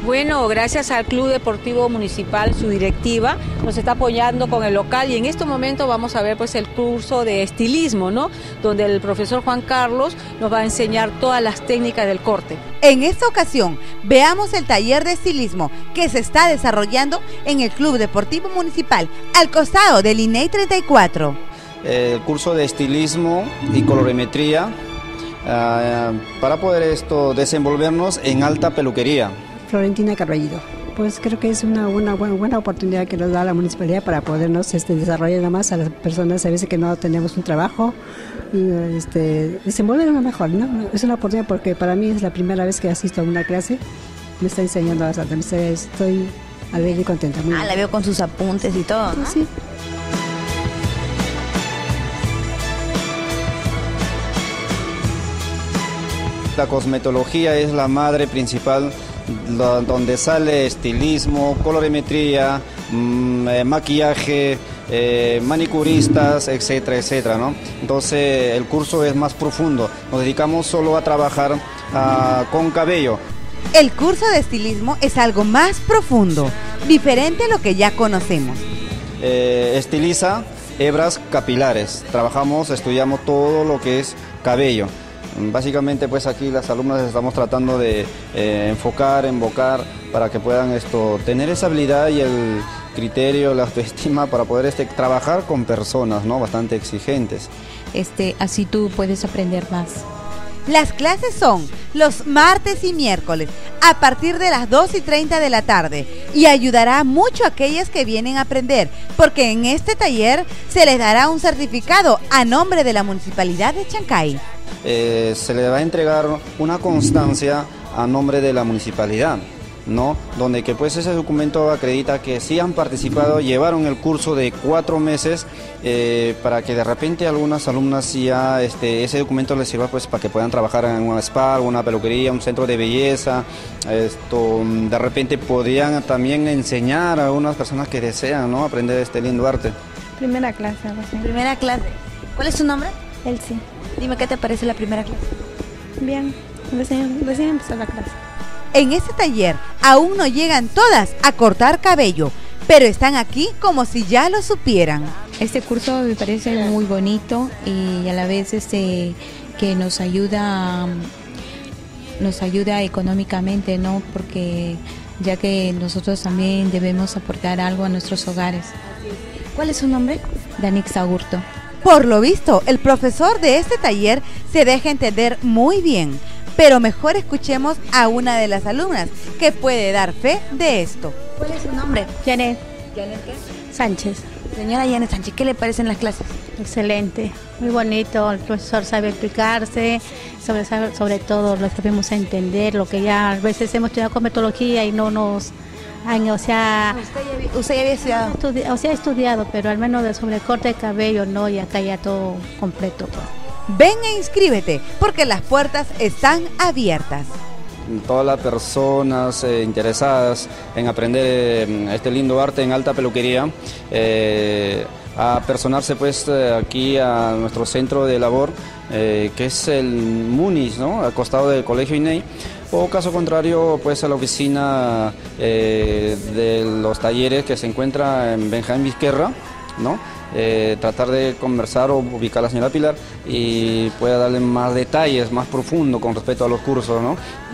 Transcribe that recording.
Bueno, gracias al Club Deportivo Municipal, su directiva, nos está apoyando con el local y en este momento vamos a ver pues el curso de estilismo, ¿no? Donde el profesor Juan Carlos nos va a enseñar todas las técnicas del corte. En esta ocasión, veamos el taller de estilismo que se está desarrollando en el Club Deportivo Municipal, al costado del INEI 34. El curso de estilismo y colorimetría para poder desenvolvernos en alta peluquería. Florentina Carballido. Pues creo que es una buena oportunidad que nos da la municipalidad para podernos desarrollar más a las personas a veces que no tenemos un trabajo, desenvolvernos mejor, ¿no? Es una oportunidad porque para mí es la primera vez que asisto a una clase, me está enseñando bastante, estoy alegre y contenta. La veo con sus apuntes y todo, ¿no? Sí. La cosmetología es la madre principal, donde sale estilismo, colorimetría, maquillaje, manicuristas, etcétera, etcétera, ¿no? Entonces el curso es más profundo, nos dedicamos solo a trabajar con cabello. El curso de estilismo es algo más profundo, diferente a lo que ya conocemos. Estiliza hebras capilares, estudiamos todo lo que es cabello. Básicamente pues aquí las alumnas estamos tratando de invocar para que puedan tener esa habilidad y el criterio, la autoestima para poder trabajar con personas, ¿no? Bastante exigentes. Así tú puedes aprender más. Las clases son los martes y miércoles a partir de las 2:30 de la tarde y ayudará mucho a aquellas que vienen a aprender porque en este taller se les dará un certificado a nombre de la Municipalidad de Chancay. Se le va a entregar una constancia a nombre de la municipalidad, ¿no? Donde que pues ese documento acredita que sí han participado, llevaron el curso de 4 meses para que de repente algunas alumnas ya ese documento les sirva pues para que puedan trabajar en una spa, una peluquería, un centro de belleza. De repente podrían también enseñar a algunas personas que desean, ¿no? Aprender este lindo arte. Primera clase. Primera clase. ¿Cuál es su nombre? Elsie. Dime, ¿qué te parece la primera clase? Bien, recién empezó la clase. En este taller aún no llegan todas a cortar cabello, pero están aquí como si ya lo supieran. Este curso me parece muy bonito y a la vez que nos ayuda económicamente, ¿no? Porque ya que nosotros también debemos aportar algo a nuestros hogares. ¿Cuál es su nombre? Danix Agurto. Por lo visto, el profesor de este taller se deja entender muy bien, pero mejor escuchemos a una de las alumnas que puede dar fe de esto. ¿Cuál es su nombre? Janet. ¿Janet qué? Sánchez. Señora Janet Sánchez, ¿qué le parecen las clases? Excelente, muy bonito, el profesor sabe explicarse, sobre todo lo sabemos entender, lo que ya a veces hemos estudiado cosmetología y no nos... ¿Usted ya había estudiado? He estudiado, pero al menos sobre el corte de cabello, no, y acá ya todo completo. Pues. Ven e inscríbete, porque las puertas están abiertas. Todas las personas interesadas en aprender este lindo arte en alta peluquería, a personarse pues aquí a nuestro centro de labor, que es el MUNIS, ¿no? Al costado del Colegio INEI. O caso contrario, pues a la oficina de los talleres que se encuentra en Benjamín Vizquerra, ¿no? Tratar de conversar o ubicar a la señora Pilar y pueda darle más detalles, más profundo con respecto a los cursos, ¿no?